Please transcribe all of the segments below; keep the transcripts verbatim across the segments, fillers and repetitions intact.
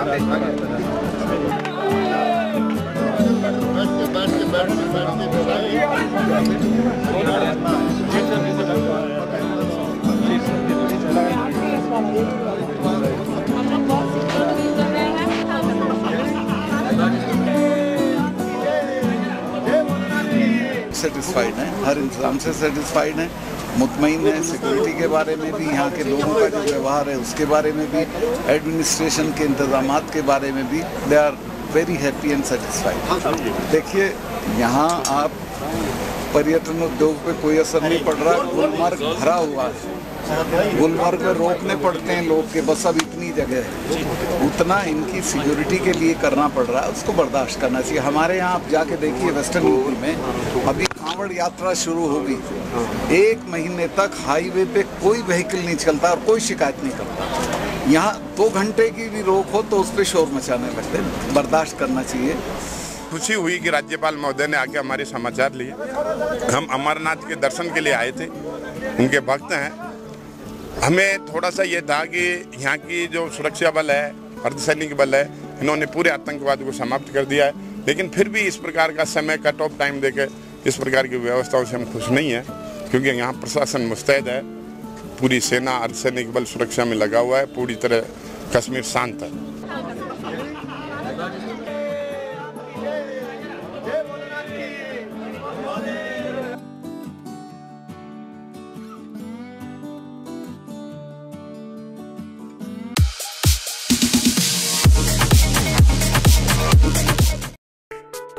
Satisfied है, हर इंतजाम से सेटिस्फाइड है, मुतमईन है। सिक्योरिटी के बारे में भी, यहाँ के लोगों का जो व्यवहार है उसके बारे में भी, एडमिनिस्ट्रेशन के इंतजामात के बारे में भी, they are very happy and satisfied. देखिए, यहाँ आप पर्यटन उद्योग पे कोई असर नहीं पड़ रहा। गुलमर्ग भरा हुआ है, गुलमर्ग में रोकने पड़ते हैं लोग के, बस अब इतनी जगह है, उतना इनकी सिक्योरिटी के लिए करना पड़ रहा है, उसको बर्दाश्त करना चाहिए। हमारे यहाँ आप जाके देखिए, वेस्टर्न यूपी में अभी कांवड़ यात्रा शुरू होगी, एक महीने तक हाईवे पे कोई व्हीकल नहीं चलता और कोई शिकायत नहीं करता। यहाँ दो घंटे की भी रोक हो तो उस पर शोर मचाने लगते हैं, बर्दाश्त करना चाहिए। खुशी हुई कि राज्यपाल महोदय ने आके हमारे समाचार लिए। हम अमरनाथ के दर्शन के लिए आए थे, उनके भक्त हैं। हमें थोड़ा सा ये था कि यहाँ की जो सुरक्षा बल है, अर्धसैनिक बल है, इन्होंने पूरे आतंकवाद को समाप्त कर दिया है, लेकिन फिर भी इस प्रकार का समय कट ऑफ टाइम देकर इस प्रकार की व्यवस्थाओं से हम खुश नहीं हैं, क्योंकि यहाँ प्रशासन मुस्तैद है, पूरी सेना अर्धसैनिक बल सुरक्षा में लगा हुआ है, पूरी तरह कश्मीर शांत है।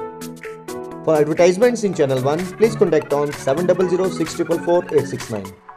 For advertisements in Channel one, please contact on seven zero zero six four four eight six nine.